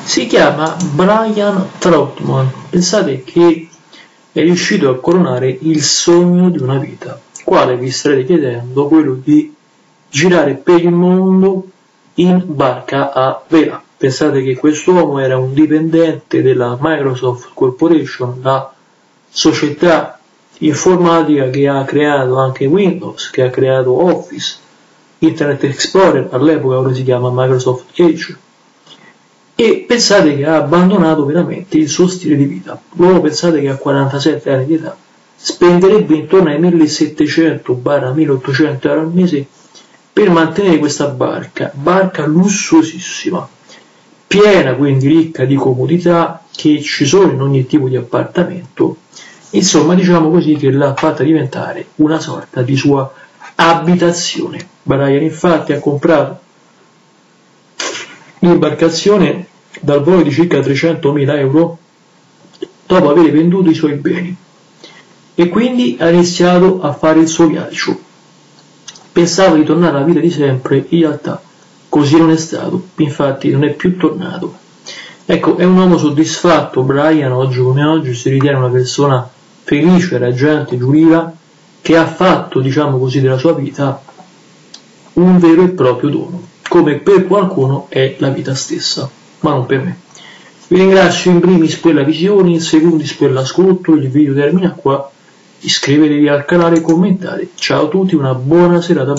Si chiama Brian Trautmann. Pensate che è riuscito a coronare il sogno di una vita. Quale vi starete chiedendo? Quello di girare per il mondo in barca a vela. Pensate che quest'uomo era un dipendente della Microsoft Corporation, la società informatica che ha creato anche Windows, che ha creato Office, Internet Explorer, all'epoca ora si chiama Microsoft Edge. E pensate che ha abbandonato veramente il suo stile di vita. L'uomo, pensate che a 47 anni di età spenderebbe intorno ai 1700-1800 euro al mese per mantenere questa barca lussuosissima, piena quindi ricca di comodità che ci sono in ogni tipo di appartamento. Insomma, diciamo così che l'ha fatta diventare una sorta di sua abitazione. Brian infatti ha comprato l'imbarcazione dal valore di circa 300.000 euro dopo aver venduto i suoi beni e quindi ha iniziato a fare il suo viaggio. Pensava di tornare alla vita di sempre, in realtà così non è stato, infatti non è più tornato. Ecco, è un uomo soddisfatto. Brian oggi come oggi si ritiene una persona felice, raggiante, giuriva, che ha fatto, diciamo così, della sua vita un vero e proprio dono, come per qualcuno è la vita stessa, ma non per me. Vi ringrazio in primis per la visione, in secondis per l'ascolto. Il video termina qua, iscrivetevi al canale e commentate. Ciao a tutti, una buona serata.